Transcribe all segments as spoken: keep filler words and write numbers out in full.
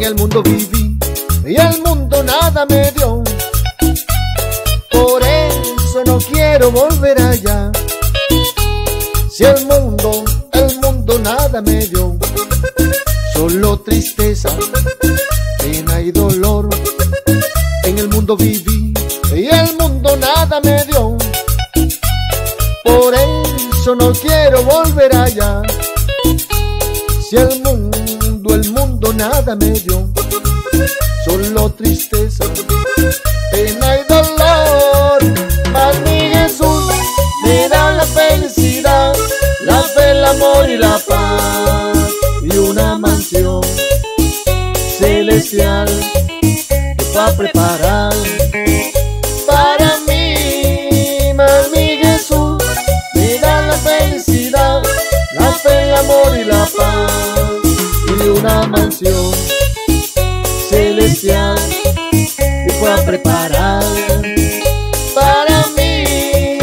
en el mundo viví y el mundo nada me dio. Por eso no quiero volver allá. Si el mundo, el mundo nada me dio, solo tristeza, pena y dolor. En el mundo viví y el mundo nada me dio. Por eso no quiero volver allá. Si el mundo, el mundo nada me dio, solo tristeza, pena y dolor. Mas mi Jesús me da la felicidad, la fe, el amor y la paz, y una mansión celestial que va a preparar para mí. Mas mi Jesús me da la felicidad, la fe, el amor y la paz, y una mansión celestial que va a preparar para mí.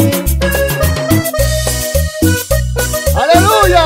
¡Aleluya!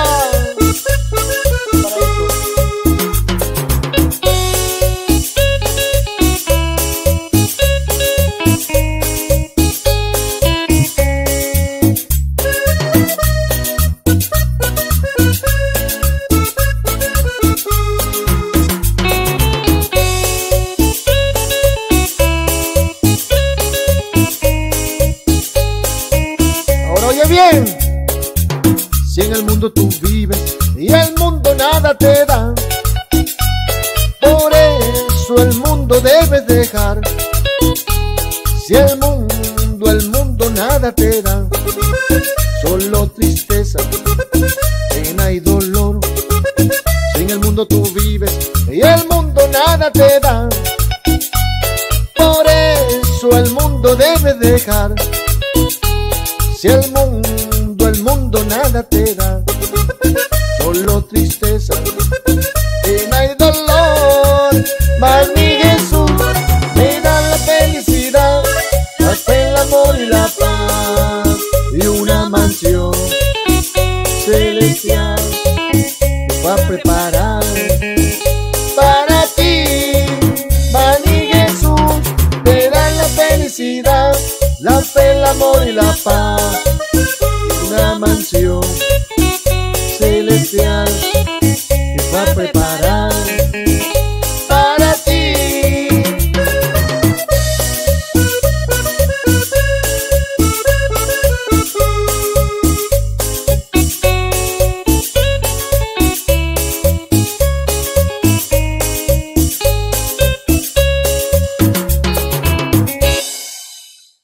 Oye bien, si en el mundo tú vives y el mundo nada te da, por eso el mundo debes dejar. Si el mundo, el mundo nada te da, solo tristeza, pena y dolor. Si en el mundo tú vives y el mundo nada te da, por eso el mundo debes dejar. Si el mundo, el mundo nada te da, solo tristeza, pena y dolor. Mas mi Jesús me da la felicidad, la fe, el amor y la paz, y una mansión celestial que va a preparar para ti. Mas mi Jesús me da la felicidad, la fe, el amor y la paz,